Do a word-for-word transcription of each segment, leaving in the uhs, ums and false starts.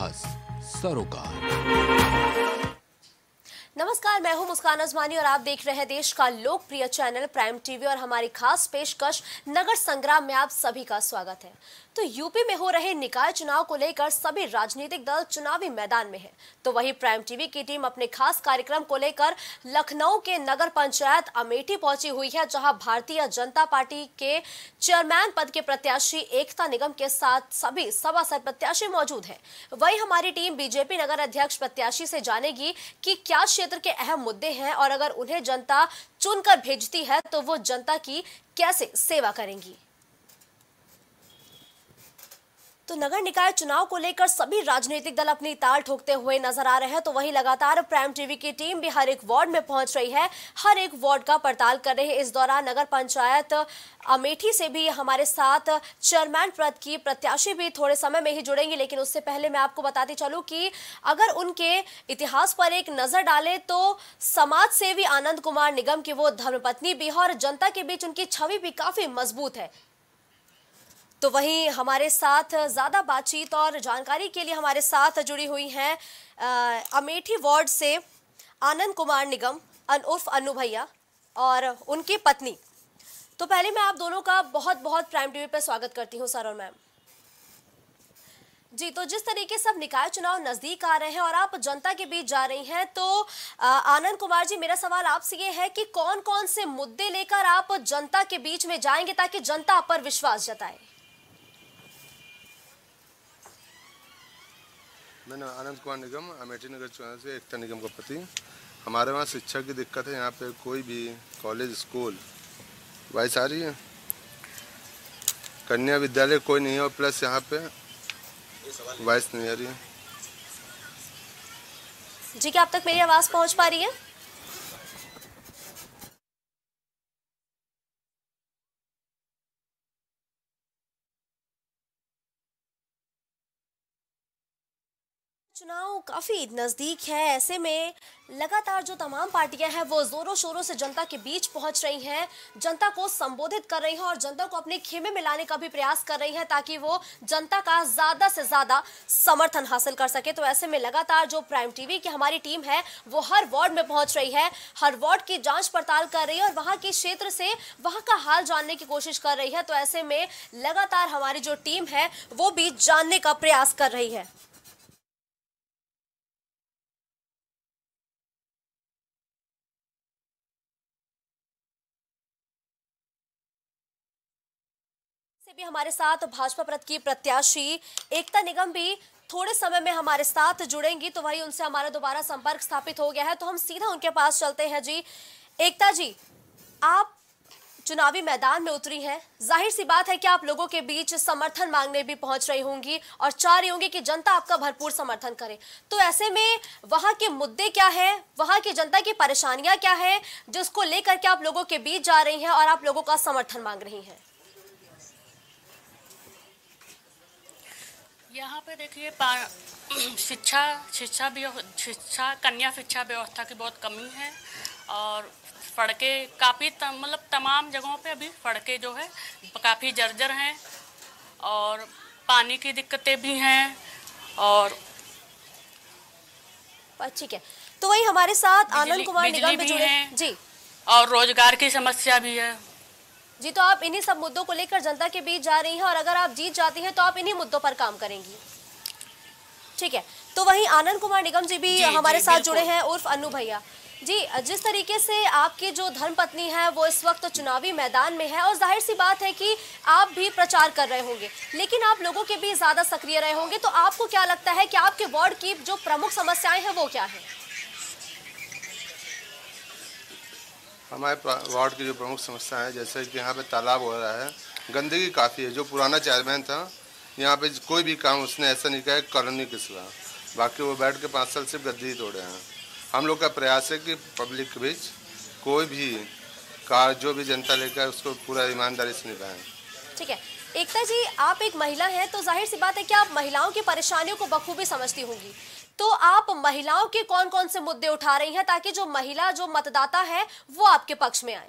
साहस सरोकार। नमस्कार, मैं हूं मुस्कान अजमानी और आप देख रहे हैं देश का लोकप्रिय चैनल प्राइम टीवी और हमारी खास पेशकश नगर संग्राम में आप सभी का स्वागत है। तो यूपी में हो रहे निकाय चुनाव को लेकर सभी राजनीतिक दल चुनावी मैदान में हैं। तो वहीं प्राइम टीवी की टीम अपने खास कार्यक्रम को लेकर लखनऊ के नगर पंचायत अमेठी पहुंची हुई है, जहां भारतीय जनता पार्टी के चेयरमैन पद के प्रत्याशी एकता निगम के साथ सभी सभासद प्रत्याशी मौजूद हैं। वहीं हमारी टीम बीजेपी नगर अध्यक्ष प्रत्याशी से जानेगी कि क्या क्षेत्र के अहम मुद्दे हैं और अगर उन्हें जनता चुनकर भेजती है तो वो जनता की कैसे सेवा करेंगी। तो नगर निकाय चुनाव को लेकर सभी राजनीतिक दल अपनी ताल ठोकते हुए नजर आ रहे हैं। तो वहीं लगातार प्राइम टीवी की टीम भी हर एक वार्ड में पहुंच रही है, हर एक वार्ड का पड़ताल कर रही है। इस दौरान नगर पंचायत अमेठी से भी हमारे साथ चेयरमैन पद की प्रत्याशी भी थोड़े समय में ही जुड़ेंगे, लेकिन उससे पहले मैं आपको बताती चलूं कि अगर उनके इतिहास पर एक नजर डालें तो समाज सेवी आनंद कुमार निगम की वो धर्मपत्नी भी है और जनता के बीच उनकी छवि भी काफी मजबूत है। तो वहीं हमारे साथ ज्यादा बातचीत और जानकारी के लिए हमारे साथ जुड़ी हुई हैं अमेठी वार्ड से आनंद कुमार निगम उर्फ अन्नू भैया और उनकी पत्नी। तो पहले मैं आप दोनों का बहुत बहुत प्राइम टीवी पर स्वागत करती हूं सर और मैम जी। तो जिस तरीके से अब निकाय चुनाव नजदीक आ रहे हैं और आप जनता के बीच जा रही हैं, तो आनंद कुमार जी, मेरा सवाल आपसे ये है कि कौन कौन से मुद्दे लेकर आप जनता के बीच में जाएंगे ताकि जनता आप पर विश्वास जताए। मैं आनंद कुमार निगम अमेठी नगर चुनाव से एकता निगम का पति। हमारे वहाँ शिक्षा की दिक्कत है, यहाँ पे कोई भी कॉलेज स्कूल वाइस आ रही है, कन्या विद्यालय कोई नहीं है और प्लस यहाँ पे वाइस नहीं आ रही है। जी, क्या अब तक मेरी आवाज पहुँच पा रही है? चुनाव काफी नजदीक है, ऐसे में लगातार जो तमाम पार्टियां हैं वो जोरों शोरों से जनता के बीच पहुंच रही हैं, जनता को संबोधित कर रही हैं और जनता को अपने खेमे में लाने का भी प्रयास कर रही हैं ताकि वो जनता का ज्यादा से ज्यादा समर्थन हासिल कर सके। तो ऐसे में लगातार जो प्राइम टीवी की हमारी टीम है वो हर वार्ड में पहुंच रही है, हर वार्ड की जांच पड़ताल कर रही है और वहां के क्षेत्र से वहां का हाल जानने की कोशिश कर रही है। तो ऐसे में लगातार हमारी जो टीम है वो भी जानने का प्रयास कर रही है। से भी हमारे साथ भाजपा पद की प्रत्याशी एकता निगम भी थोड़े समय में हमारे साथ जुड़ेंगी। तो वही उनसे हमारा दोबारा संपर्क स्थापित हो गया है, तो हम सीधा उनके पास चलते हैं। जी एकता जी, आप चुनावी मैदान में उतरी हैं, जाहिर सी बात है कि आप लोगों के बीच समर्थन मांगने भी पहुंच रही होंगी और चाह रही होंगी कि जनता आपका भरपूर समर्थन करे। तो ऐसे में वहां के मुद्दे क्या है, वहां की जनता की परेशानियां क्या है जिसको लेकर के आप लोगों के बीच जा रही हैं और आप लोगों का समर्थन मांग रही हैं? यहाँ पे देखिए शिक्षा शिक्षा भी शिक्षा कन्या शिक्षा व्यवस्था की बहुत कमी है और सड़कें काफ़ी मतलब तमाम जगहों पे अभी सड़कें जो है काफ़ी जर्जर हैं और पानी की दिक्कतें भी हैं और ठीक है। तो वही हमारे साथ आनंद कुमार निगम भी जुड़े हैं जी, और रोजगार की समस्या भी है जी। तो आप इन्हीं सब मुद्दों को लेकर जनता के बीच जा रही हैं और अगर आप जीत जाती हैं तो आप इन्हीं मुद्दों पर काम करेंगी, ठीक है। तो वहीं आनंद कुमार निगम जी भी जी, हमारे जी, साथ जुड़े हैं उर्फ अन्नू भैया जी। जिस तरीके से आपकी जो धर्मपत्नी है वो इस वक्त चुनावी मैदान में है और जाहिर सी बात है कि आप भी प्रचार कर रहे होंगे, लेकिन आप लोगों के बीच ज्यादा सक्रिय रहे होंगे, तो आपको क्या लगता है कि आपके वार्ड की जो प्रमुख समस्याएं हैं वो क्या है? हमारे वार्ड की जो प्रमुख समस्या है, जैसे कि यहाँ पे तालाब हो रहा है, गंदगी काफ़ी है। जो पुराना चेयरमैन था यहाँ पे कोई भी काम उसने ऐसा नहीं किया कॉलोनी के सिवा, बाकी वो बैठ के पाँच साल सिर्फ गद्दी ही तोड़े हैं। हम लोग का प्रयास है कि पब्लिक के बीच कोई भी कार जो भी जनता लेकर उसको पूरा ईमानदारी से निभाएं। ठीक है। एकता जी, आप एक महिला हैं तो जाहिर सी बात है कि आप महिलाओं की परेशानियों को बखूबी समझती होंगी, तो आप महिलाओं के कौन कौन से मुद्दे उठा रही हैं ताकि जो महिला जो मतदाता है वो आपके पक्ष में आए?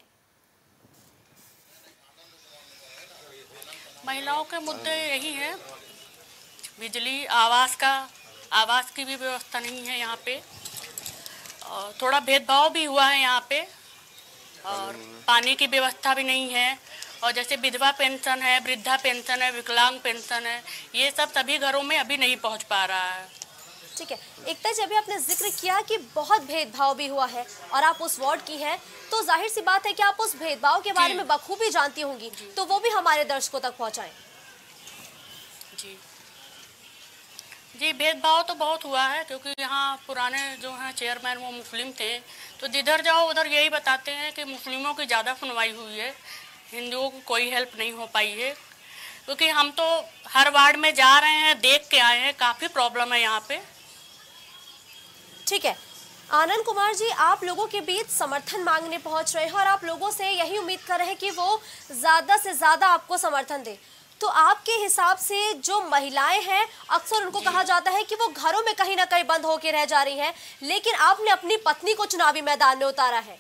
महिलाओं के मुद्दे यही हैं, बिजली, आवास का आवास की भी व्यवस्था नहीं है यहाँ पे, और थोड़ा भेदभाव भी हुआ है यहाँ पे, और पानी की व्यवस्था भी नहीं है, और जैसे विधवा पेंशन है, वृद्धा पेंशन है, विकलांग पेंशन है, ये सब सभी घरों में अभी नहीं पहुँच पा रहा है। ठीक है, एकता जी अभी आपने जिक्र किया कि बहुत भेदभाव भी हुआ है और आप उस वार्ड की हैं, तो जाहिर सी बात है कि आप उस भेदभाव के बारे में बखूबी जानती होंगी, तो वो भी हमारे दर्शकों तक पहुंचाएं। जी जी भेदभाव तो बहुत हुआ है, क्योंकि यहाँ पुराने जो हैं चेयरमैन वो मुस्लिम थे, तो जिधर जाओ उधर यही बताते हैं कि मुस्लिमों की ज़्यादा सुनवाई हुई है, हिंदुओं को कोई हेल्प नहीं हो पाई है। क्योंकि हम तो हर वार्ड में जा रहे हैं, देख के आए हैं, काफ़ी प्रॉब्लम है यहाँ पे। ठीक है, आनंद कुमार जी, आप लोगों के बीच समर्थन मांगने पहुंच रहे हैं और आप लोगों से यही उम्मीद कर रहे हैं कि वो ज्यादा से ज्यादा आपको समर्थन दे, तो आपके हिसाब से जो महिलाएं हैं, अक्सर उनको कहा जाता है कि वो घरों में कहीं ना कहीं बंद होकर रह जा रही हैं, लेकिन आपने अपनी पत्नी को चुनावी मैदान में उतारा है।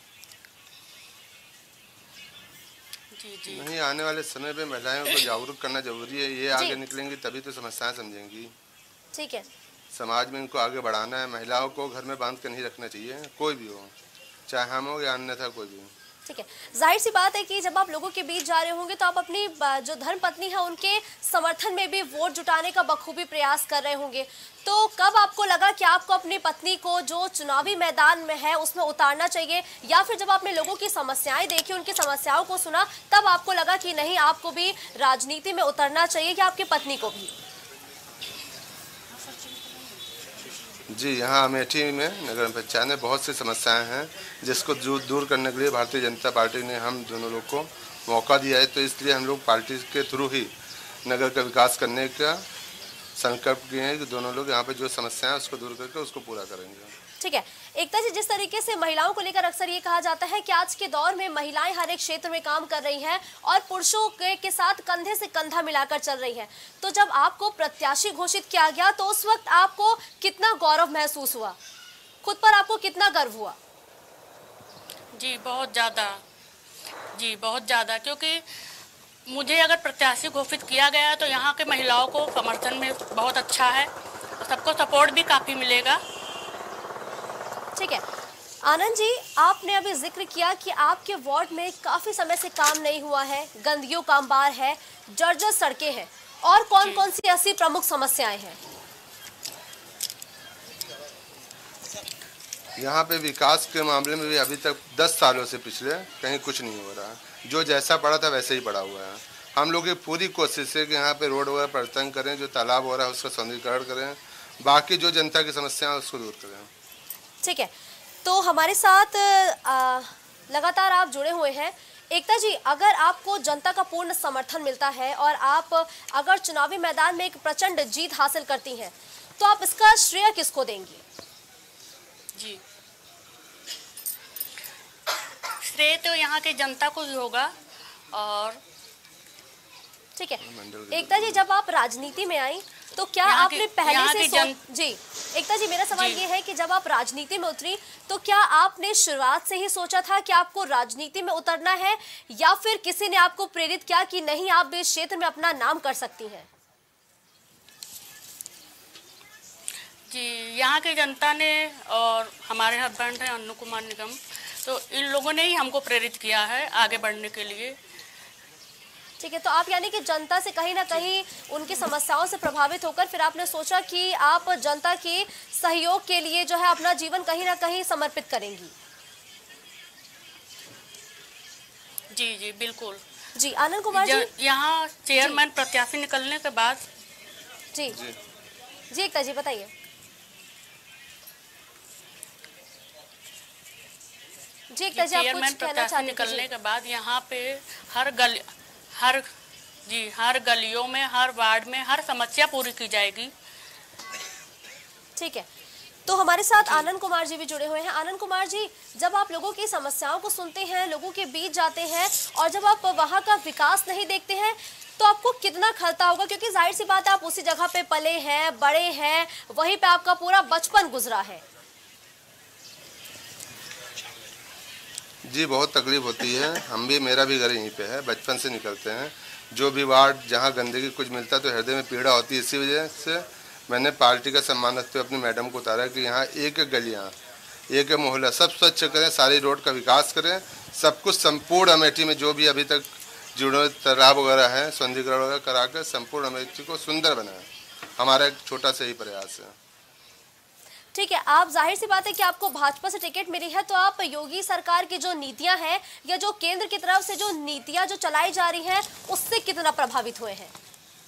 जी जी नहीं, आने वाले समय पे महिलाओं को जागरूक करना जरूरी है, ये आगे निकलेंगी तभी तो समस्याएं समझेंगी। ठीक है, समाज में इनको आगे बढ़ाना है, महिलाओं को घर में बांध कर नहीं रखना चाहिए, कोई भी हो, चाहे हम हो या अन्यथा कोई भी हो। ठीक है, जाहिर सी बात है कि जब आप लोगों के बीच जा रहे होंगे तो आप अपनी जो धर्म पत्नी है उनके समर्थन में भी वोट जुटाने का बखूबी प्रयास कर रहे होंगे, तो कब आपको लगा कि आपको अपनी पत्नी को जो चुनावी मैदान में है उसमें उतारना चाहिए, या फिर जब आपने लोगों की समस्याएं देखी, उनकी समस्याओं को सुना, तब आपको लगा कि नहीं, आपको भी राजनीति में उतरना चाहिए, कि आपकी पत्नी को भी? जी, यहाँ अमेठी में नगर पंचायत में बहुत सी समस्याएं हैं, जिसको दूर करने के लिए भारतीय जनता पार्टी ने हम दोनों लोग को मौका दिया है, तो इसलिए हम लोग पार्टी के थ्रू ही नगर का विकास करने का संकल्प किए हैं कि दोनों लोग यहाँ पे जो समस्याएं हैं उसको दूर करके उसको पूरा करेंगे। ठीक है, एकता जी, जिस तरीके से महिलाओं को लेकर अक्सर ये कहा जाता है कि आज के दौर में महिलाएं हर एक क्षेत्र में काम कर रही हैं और पुरुषों के, के साथ कंधे से कंधा मिलाकर चल रही हैं, तो जब आपको प्रत्याशी घोषित किया गया तो उस वक्त आपको कितना गौरव महसूस हुआ, खुद पर आपको कितना गर्व हुआ? जी बहुत ज़्यादा, जी बहुत ज़्यादा, क्योंकि मुझे अगर प्रत्याशी घोषित किया गया तो यहाँ के महिलाओं को समर्थन में बहुत अच्छा है, सबको सपोर्ट भी काफ़ी मिलेगा। ठीक है, आनंद जी, आपने अभी जिक्र किया कि आपके वार्ड में काफी समय से काम नहीं हुआ है, गंदगियों का अंबार है, जर्जर सड़कें हैं, और कौन कौन सी ऐसी प्रमुख समस्याएं हैं? यहाँ पे विकास के मामले में भी अभी तक दस सालों से पिछले कहीं कुछ नहीं हो रहा है, जो जैसा पड़ा था वैसे ही पड़ा हुआ है। हम लोग की पूरी कोशिश है कि यहाँ पे रोड वगैरह परिवर्तन करें, जो तालाब हो रहा है उसका सौंदर्यीकरण करें, बाकी जो जनता की समस्या है उसको दूर करें। ठीक है, तो हमारे साथ आ, लगातार आप जुड़े हुए हैं। एकता जी, अगर आपको जनता का पूर्ण समर्थन मिलता है और आप अगर चुनावी मैदान में एक प्रचंड जीत हासिल करती हैं, तो आप इसका श्रेय किसको देंगी? जी, श्रेय तो यहाँ की जनता को ही होगा। और ठीक है, एकता जी, जब आप राजनीति में आई तो क्या आपने पहले से सोच... जी एकता जी, मेरा सवाल ये है कि जब आप राजनीति में उतरी तो क्या आपने शुरुआत से ही सोचा था कि आपको राजनीति में उतरना है, या फिर किसी ने आपको प्रेरित किया कि नहीं, आप भी इस क्षेत्र में अपना नाम कर सकती हैं? जी, यहाँ की जनता ने और हमारे हस्बैंड हैं अन्नू कुमार निगम, तो इन लोगों ने ही हमको प्रेरित किया है आगे बढ़ने के लिए। ठीक है, तो आप यानी कि जनता से कहीं ना कहीं उनकी समस्याओं से प्रभावित होकर फिर आपने सोचा कि आप जनता के सहयोग के लिए जो है अपना जीवन कहीं ना कहीं समर्पित करेंगी। जी जी बिल्कुल। जी आनंद कुमार जी, यहाँ चेयरमैन प्रत्याशी निकलने के बाद जी जी एकता जी बताइए। जी एकता जी, आप कुछ कहना चेयरमैन प्रत्याशी निकलने के बाद यहाँ पे हर गली हर जी हर गलियों में, हर वार्ड में हर समस्या पूरी की जाएगी। ठीक है, तो हमारे साथ आनंद कुमार जी भी जुड़े हुए हैं। आनंद कुमार जी, जब आप लोगों की समस्याओं को सुनते हैं, लोगों के बीच जाते हैं और जब आप वहां का विकास नहीं देखते हैं तो आपको कितना खलता होगा, क्योंकि जाहिर सी बात है आप उसी जगह पे पले हैं, बड़े हैं, वहीं पे आपका पूरा बचपन गुजरा है। जी बहुत तकलीफ होती है, हम भी, मेरा भी घर यहीं पे है, बचपन से निकलते हैं। जो भी वार्ड जहाँ गंदगी कुछ मिलता है तो हृदय में पीड़ा होती है, इसी वजह से मैंने पार्टी का सम्मान रखते हुए अपनी मैडम को उतारा कि यहाँ एक एक गलियाँ, एक एक मोहल्ला सब स्वच्छ करें, सारी रोड का विकास करें, सब कुछ संपूर्ण अमेठी में जो भी अभी तक जुड़े तालाब वगैरह है, सौंदर्यीकरण वगैरह करा कर संपूर्ण अमेठी को सुंदर बनाएं। हमारा एक छोटा सा ही प्रयास है। ठीक है, आप जाहिर सी बात है कि आपको भाजपा से टिकट मिली है, तो आप योगी सरकार की जो नीतियां हैं या जो केंद्र की तरफ से जो नीतियां जो चलाई जा रही हैं उससे कितना प्रभावित हुए हैं?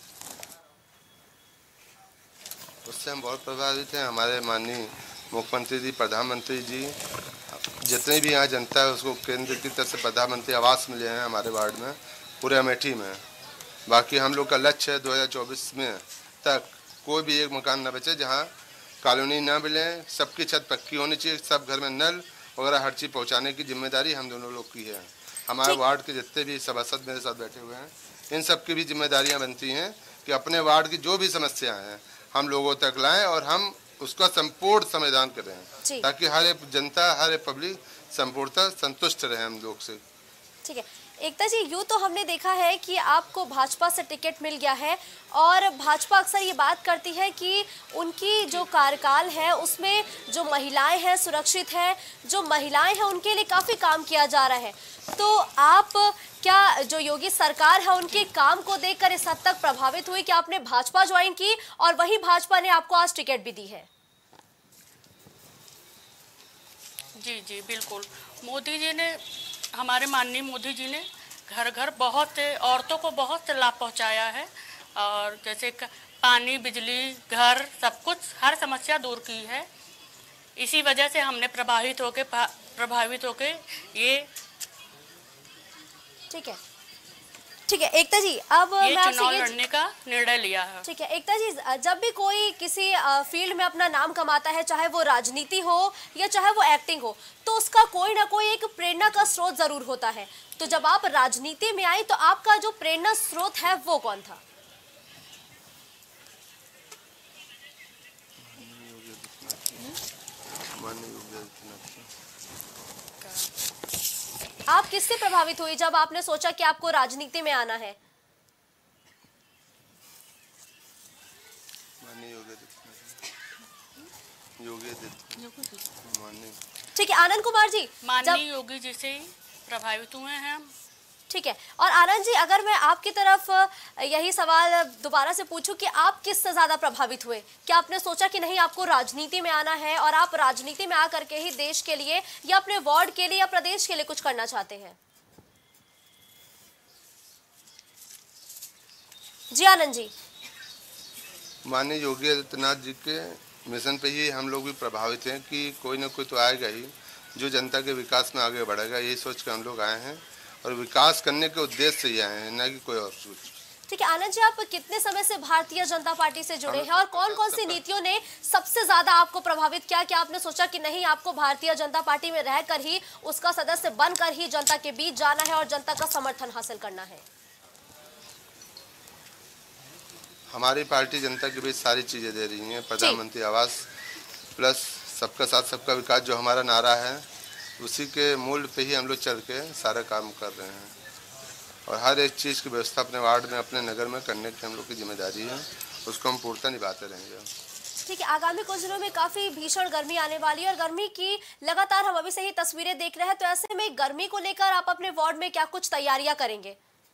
उससे हम बहुत प्रभावित हैं। हमारे माननीय मुख्यमंत्री जी, प्रधानमंत्री जी, जितनी भी यहाँ जनता है उसको केंद्र की तरफ से प्रधानमंत्री आवास मिले हैं हमारे वार्ड में, पूरे अमेठी में। बाकी हम लोग का लक्ष्य है दो हज़ार चौबीस में तक कोई भी एक मकान न बचे जहाँ कॉलोनी ना मिले, सबकी छत पक्की होनी चाहिए, सब घर में नल वगैरह हर चीज़ पहुँचाने की जिम्मेदारी हम दोनों लोग की है। हमारे वार्ड के जितने भी सभासद मेरे साथ बैठे हुए हैं, इन सब की भी जिम्मेदारियाँ बनती हैं कि अपने वार्ड की जो भी समस्याएँ हैं हम लोगों तक लाएं और हम उसका संपूर्ण समाधान करें, ताकि हर एक जनता, हर एक पब्लिक संपूर्णतः संतुष्ट रहे हम लोग से। ठीक है, एकता जी, यूँ तो हमने देखा है कि आपको भाजपा से टिकट मिल गया है और भाजपा अक्सर ये बात करती है कि उनकी जो कार्यकाल है उसमें जो महिलाएं हैं सुरक्षित है, जो महिलाएं हैं उनके लिए काफ़ी काम किया जा रहा है। तो आप क्या जो योगी सरकार है उनके काम को देखकर इस हद तक प्रभावित हुई कि आपने भाजपा ज्वाइन की और वही भाजपा ने आपको आज टिकट भी दी है? जी जी बिल्कुल, मोदी जी ने, हमारे माननीय मोदी जी ने घर घर बहुत औरतों को बहुत लाभ पहुंचाया है और जैसे पानी, बिजली, घर, सब कुछ, हर समस्या दूर की है। इसी वजह से हमने प्रभावित होके प्रभावित होके ये ठीक है ठीक है एकता जी, अब ये मैं चुनाव लड़ने का निर्णय लिया है। ठीक है एकता जी, जब भी कोई किसी फील्ड में अपना नाम कमाता है, चाहे वो राजनीति हो या चाहे वो एक्टिंग हो, तो उसका कोई ना कोई एक प्रेरणा का स्रोत जरूर होता है। तो जब आप राजनीति में आई तो आपका जो प्रेरणा स्रोत है वो कौन था? आप किससे प्रभावित हुई जब आपने सोचा कि आपको राजनीति में आना है? ठीक है आनंद कुमार जी, माननीय योगी जी से प्रभावित हुए हैं हम। ठीक है, और आनंद जी, अगर मैं आपकी तरफ यही सवाल दोबारा से पूछूं कि आप किससे ज्यादा प्रभावित हुए? क्या आपने सोचा कि नहीं आपको राजनीति में आना है और आप राजनीति में आकर के ही देश के लिए या अपने वार्ड के लिए या प्रदेश के लिए कुछ करना चाहते हैं? जी आनंद जी। माननीय योगी आदित्यनाथ जी के मिशन पे ही हम लोग भी प्रभावित हैं कि कोई ना कोई तो आएगा ही जो जनता के विकास में आगे बढ़ेगा, यही सोच कर हम लोग आए हैं और विकास करने के उद्देश्य से ही आए हैं, न कि कोई और सोच। ठीक है आनंद जी, आप कितने समय से भारतीय जनता पार्टी से जुड़े हैं और कौन कौन सी नीतियों ने सबसे ज्यादा आपको प्रभावित किया? क्या आपने सोचा कि नहीं आपको भारतीय जनता पार्टी में रहकर ही उसका सदस्य बनकर ही जनता के बीच जाना है और जनता का समर्थन हासिल करना है? हमारी पार्टी जनता के बीच सारी चीजें दे रही है, प्रधानमंत्री आवास प्लस सबका साथ सबका विकास जो हमारा नारा है उसी के मूल पे ही हम लोग चल के सारा काम कर रहे हैं और हर एक चीज़ की व्यवस्था अपने वार्ड में, अपने नगर में करने की हम लोग की जिम्मेदारी है, उसको हम पूर्णतः निभाते रहेंगे। ठीक है, आगामी कुछ दिनों में काफी भीषण गर्मी आने वाली है और गर्मी की लगातार हम अभी से ही तस्वीरें देख रहे हैं, तो ऐसे में गर्मी को लेकर आप अपने वार्ड में क्या कुछ तैयारियां करेंगे?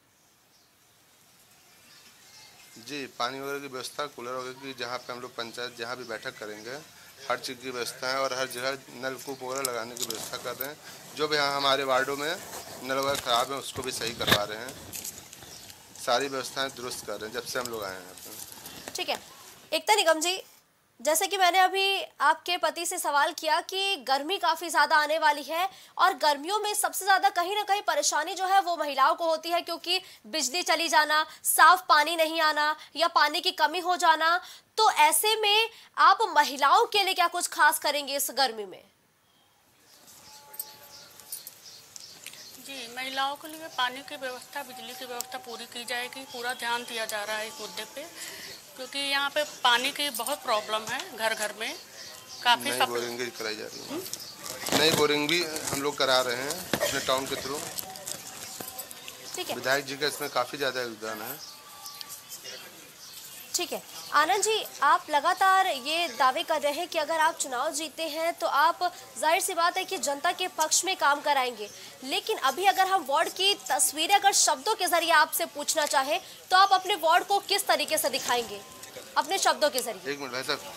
जी, पानी वगैरह की व्यवस्था, कूलर वगैरह की, जहाँ पे हम लोग पंचायत जहाँ भी बैठक करेंगे हर चीज़ की व्यवस्था है और हर जगह नलकूप वगैरह लगाने की व्यवस्था कर रहे हैं। जो भी यहाँ हमारे वार्डों में नल वगैरह खराब है उसको भी सही करवा रहे हैं, सारी व्यवस्थाएं दुरुस्त कर रहे हैं जब से हम लोग आए हैं। ठीक है एकता निगम जी, जैसे कि मैंने अभी आपके पति से सवाल किया कि गर्मी काफ़ी ज़्यादा आने वाली है और गर्मियों में सबसे ज़्यादा कहीं ना कहीं परेशानी जो है वो महिलाओं को होती है, क्योंकि बिजली चली जाना, साफ पानी नहीं आना या पानी की कमी हो जाना। तो ऐसे में आप महिलाओं के लिए क्या कुछ खास करेंगे इस गर्मी में? जी, महिलाओं के लिए पानी की व्यवस्था, बिजली की व्यवस्था पूरी की जाएगी, पूरा ध्यान दिया जा रहा है इस मुद्दे पे, क्योंकि यहाँ पे पानी की बहुत प्रॉब्लम है घर घर में। काफी नई बोरिंग भी कराई जा रही है, नई बोरिंग भी हम लोग करा रहे हैं अपने टाउन के थ्रू। ठीक है, विधायक जी का इसमें काफी ज्यादा योगदान है। ठीक है आनंद जी, आप लगातार ये दावे कर रहे हैं कि अगर आप चुनाव जीते हैं तो आप, जाहिर सी बात है कि जनता के पक्ष में काम कराएंगे, लेकिन अभी अगर हम वार्ड की तस्वीरें अगर शब्दों के जरिए आपसे पूछना चाहे तो आप अपने वार्ड को किस तरीके से दिखाएंगे अपने शब्दों के जरिए? एक मिनट भाई साहब।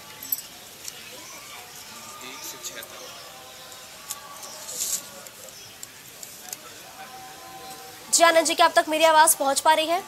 जी आनंद जी, क्या अब तक मेरी आवाज पहुंच पा रही है?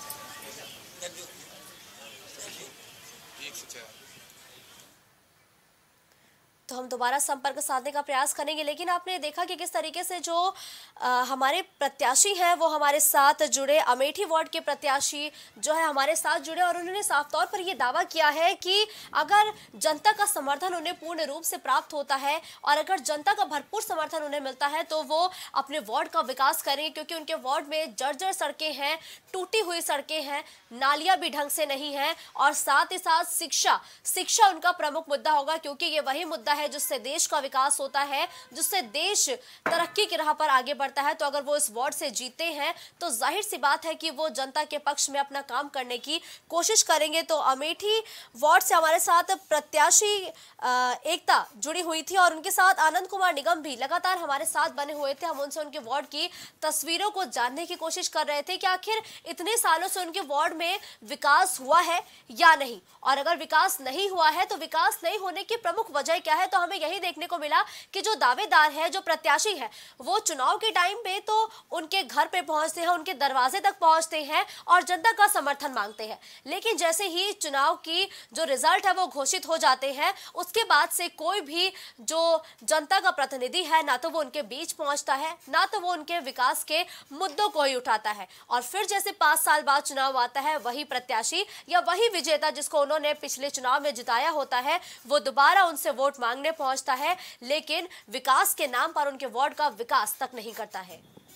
तो हम दोबारा संपर्क साधने का प्रयास करेंगे, लेकिन आपने देखा कि किस तरीके से जो आ, हमारे प्रत्याशी हैं वो हमारे साथ जुड़े, अमेठी वार्ड के प्रत्याशी जो है हमारे साथ जुड़े और उन्होंने साफ तौर पर ये दावा किया है कि अगर जनता का समर्थन उन्हें पूर्ण रूप से प्राप्त होता है और अगर जनता का भरपूर समर्थन उन्हें मिलता है तो वो अपने वार्ड का विकास करेंगे, क्योंकि उनके वार्ड में जर्जर सड़कें हैं, टूटी हुई सड़कें हैं, नालियां भी ढंग से नहीं हैं और साथ ही साथ शिक्षा शिक्षा उनका प्रमुख मुद्दा होगा, क्योंकि ये वही मुद्दा है जिससे देश का विकास होता है, जिससे देश तरक्की की राह पर आगे बढ़ता है। तो अगर वो इस वार्ड से जीते हैं तो जाहिर सी बात है कि वो जनता के पक्ष में अपना काम करने की कोशिश करेंगे। तो अमेठी वार्ड से हमारे साथ प्रत्याशी एकता जुड़ी हुई थी और उनके साथ आनंद कुमार निगम भी लगातार हमारे साथ बने हुए थे। हम उनसे उनके वार्ड की तस्वीरों को जानने की कोशिश कर रहे थे कि आखिर इतने सालों से उनके वार्ड में विकास हुआ है या नहीं, और अगर विकास नहीं हुआ है तो विकास नहीं होने की प्रमुख वजह क्या है। तो हमें यही देखने को मिला कि जो दावेदार है, जो प्रत्याशी है, वो चुनाव के टाइम पे तो उनके घर पे पहुंचते हैं, उनके दरवाजे तक पहुंचते हैं और जनता का समर्थन मांगते हैं, लेकिन जैसे ही चुनाव की जो रिजल्ट है वो घोषित हो जाते हैं, उसके बाद से कोई भी जो जनता का प्रतिनिधि है ना तो वो उनके बीच पहुंचता है, ना तो वो उनके विकास के मुद्दों को ही उठाता है। और फिर जैसे पांच साल बाद चुनाव आता है, वही प्रत्याशी या वही विजेता जिसको उन्होंने पिछले चुनाव में जिताया होता है, वो दोबारा उनसे वोट मांगने पहुंचता है, लेकिन विकास के नाम पर उनके वार्ड का विकास तक नहीं करता है।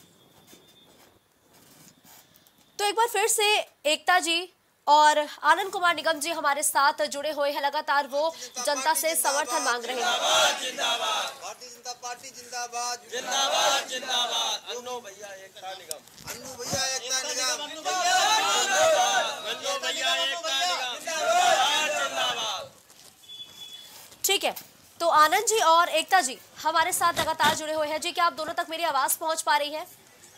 तो एक बार फिर से एकता जी और आनंद कुमार निगम जी हमारे साथ जुड़े हुए हैं, लगातार वो जनता से समर्थन मांग रहे हैं। भारतीय जनता पार्टी जिंदाबाद, जिंदाबाद, जिंदाबाद। अन्नू भैया एकता निगम, अन्नू भैया एकता निगम, अन्नू भैया एकता निगम, जिंदाबाद। ठीक है, तो आनंद जी और एकता जी हमारे साथ लगातार जुड़े हुए हैं। जी, क्या आप दोनों तक मेरी आवाज पहुंच पा रही है?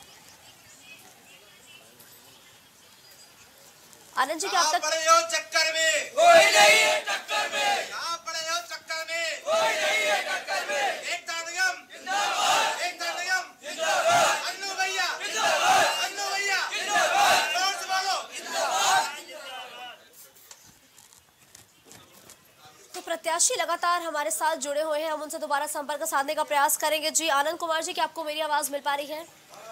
आनंद जी, क्या आप तक पड़े हो चक्कर में कोई नहीं है, टक्कर में यहाँ पड़े हो चक्कर में कोई नहीं है, टक्कर में एकता निगम जिंदाबाद, एकता निगम जिंदाबाद, अन्नू भैया जिंदाबाद, अन्नू भैया जिंदाबाद, जोर से बोलो जिंदाबाद। तो प्रत्याशी लगातार हमारे साथ जुड़े हुए हैं, हम उनसे दोबारा संपर्क साधने का प्रयास करेंगे। जी आनंद कुमार जी, क्या आपको मेरी आवाज मिल पा रही है?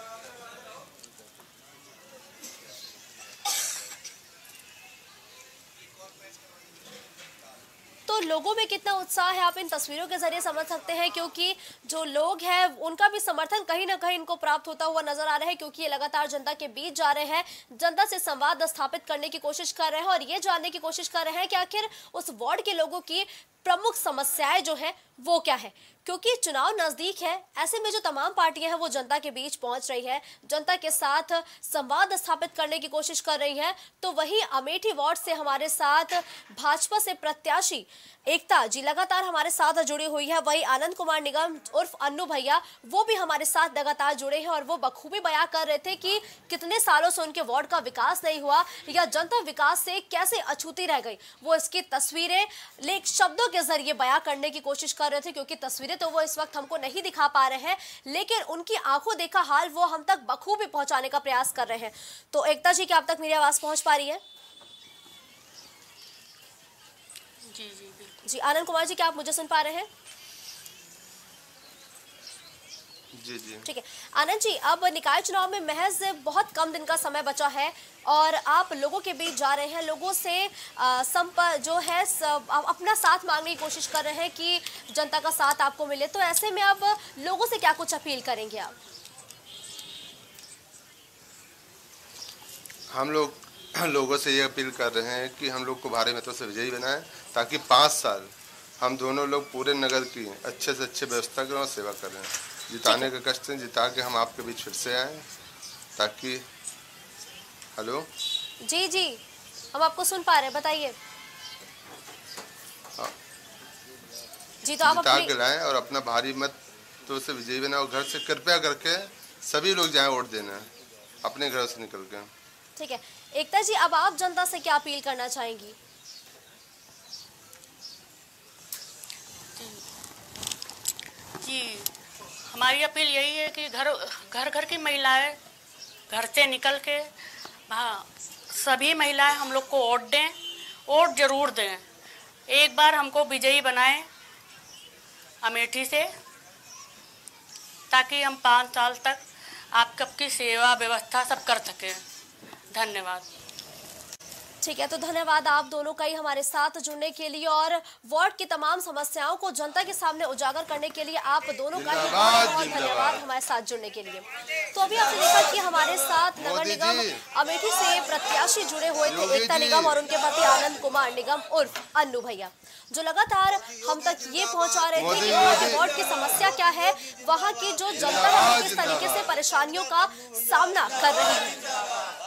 तो लोगों में कितना उत्साह है आप इन तस्वीरों के जरिए समझ सकते हैं, क्योंकि जो लोग हैं उनका भी समर्थन कहीं ना कहीं इनको प्राप्त होता हुआ नजर आ रहा है, क्योंकि ये लगातार जनता के बीच जा रहे हैं, जनता से संवाद स्थापित करने की कोशिश कर रहे हैं और ये जानने की कोशिश कर रहे हैं कि आखिर उस वार्ड के लोगों की प्रमुख समस्याएं जो है वो क्या है। क्योंकि चुनाव नजदीक है, ऐसे में जो तमाम पार्टियां हैं वो जनता के बीच पहुंच रही है, जनता के साथ संवाद स्थापित करने की कोशिश कर रही है। तो वही अमेठी वार्ड से हमारे साथ भाजपा से प्रत्याशी एकता जी लगातार हमारे साथ जुड़ी हुई है, वही आनंद कुमार निगम उर्फ अन्नू भैया वो भी हमारे साथ लगातार जुड़े हैं और वो बखूबी बयां कर रहे थे कि कितने सालों से उनके वार्ड का विकास नहीं हुआ या जनता विकास से कैसे अछूती रह गई। वो इसकी तस्वीरें लेख शब्दों के जरिए बयां करने की कोशिश कर रहे थे, क्योंकि तस्वीरें तो वो इस वक्त हमको नहीं दिखा पा रहे हैं, लेकिन उनकी आंखों देखा हाल वो हम तक बखूबी पहुंचाने का प्रयास कर रहे हैं। तो एकता जी, क्या आप तक मेरी आवाज पहुंच पा रही है? जी जी बिल्कुल। जी आनंद कुमार जी, क्या आप मुझे सुन पा रहे हैं? जी जी ठीक है आनंद जी, अब निकाय चुनाव में महज बहुत कम दिन का समय बचा है और आप लोगों के बीच जा रहे हैं, लोगों से संपर्क जो है सब, अपना साथ मांगने की कोशिश कर रहे हैं कि जनता का साथ आपको मिले। तो ऐसे में अब लोगों से क्या कुछ अपील करेंगे आप? हम लोग लोगों से ये अपील कर रहे हैं कि हम लोग को भारी मतों से विजयी बनाएं, ताकि पाँच साल हम दोनों लोग पूरे नगर की अच्छे से अच्छे व्यवस्था करें और सेवा करें। जिताने का कष्ट है, जिता के हम आपके बीच फिर से आए, ताकि हेलो जी जी हम आपको सुन पा रहे हैं, बताइए। जी तो आप जिता अपनी के लाएं और अपना भारी मत तो उसे विजयी बनाओ। घर से कृपया करके सभी लोग जाएं वोट देने अपने घरों से निकल के। ठीक है एकता जी, अब आप जनता से क्या अपील करना चाहेंगी? जी हमारी अपील यही है कि घर घर घर की महिलाएं घर से निकल के हाँ सभी महिलाएं हम लोग को वोट दें, वोट जरूर दें। एक बार हमको विजयी बनाएं अमेठी से, ताकि हम पाँच साल तक आप सबकी सेवा व्यवस्था सब कर सकें। धन्यवाद। ठीक है तो धन्यवाद आप दोनों का ही हमारे साथ जुड़ने के लिए और वार्ड की तमाम समस्याओं को जनता के सामने उजागर करने के लिए आप दोनों का ही बहुत बहुत धन्यवाद हमारे साथ जुड़ने के लिए। तो अभी आपने देखा कि हमारे साथ नगर निगम अमेठी से प्रत्याशी जुड़े हुए थे एकता निगम और उनके पति आनंद कुमार निगम उर्फ अन्नू भैया, जो लगातार हम तक ये पहुंचा रहे थे कि वहाँ के वार्ड की समस्या क्या है, वहाँ की जो जनता है किस तरीके से परेशानियों का सामना कर रही है।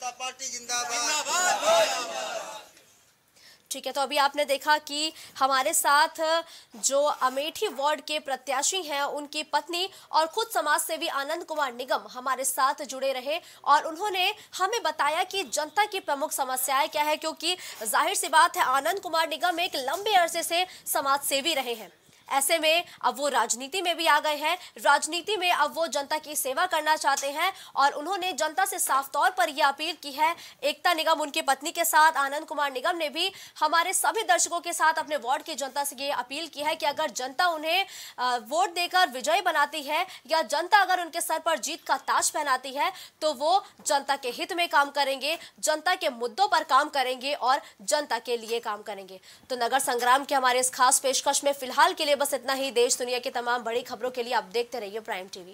ठीक है तो अभी आपने देखा कि हमारे साथ जो अमेठी वार्ड के प्रत्याशी हैं उनकी पत्नी और खुद समाज सेवी आनंद कुमार निगम हमारे साथ जुड़े रहे और उन्होंने हमें बताया कि जनता की प्रमुख समस्याएं क्या है, क्योंकि जाहिर सी बात है आनंद कुमार निगम एक लंबे अरसे से समाज सेवी रहे हैं। ऐसे में अब वो राजनीति में भी आ गए हैं, राजनीति में अब वो जनता की सेवा करना चाहते हैं और उन्होंने जनता से साफ तौर पर यह अपील की है। एकता निगम उनकी पत्नी के साथ आनंद कुमार निगम ने भी हमारे सभी दर्शकों के साथ अपने वार्ड की जनता से ये अपील की है कि अगर जनता उन्हें वोट देकर विजयी बनाती है या जनता अगर उनके सर पर जीत का ताज पहनाती है तो वो जनता के हित में काम करेंगे, जनता के मुद्दों पर काम करेंगे और जनता के लिए काम करेंगे। तो नगर संग्राम के हमारे इस खास पेशकश में फिलहाल के लिए बस इतना ही। देश दुनिया की तमाम बड़ी खबरों के लिए आप देखते रहिए प्राइम टीवी।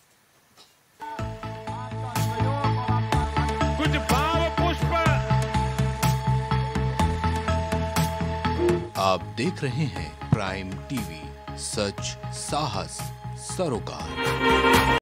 कुछ भाव पुष्प। आप देख रहे हैं प्राइम टीवी, सच साहस सरोकार।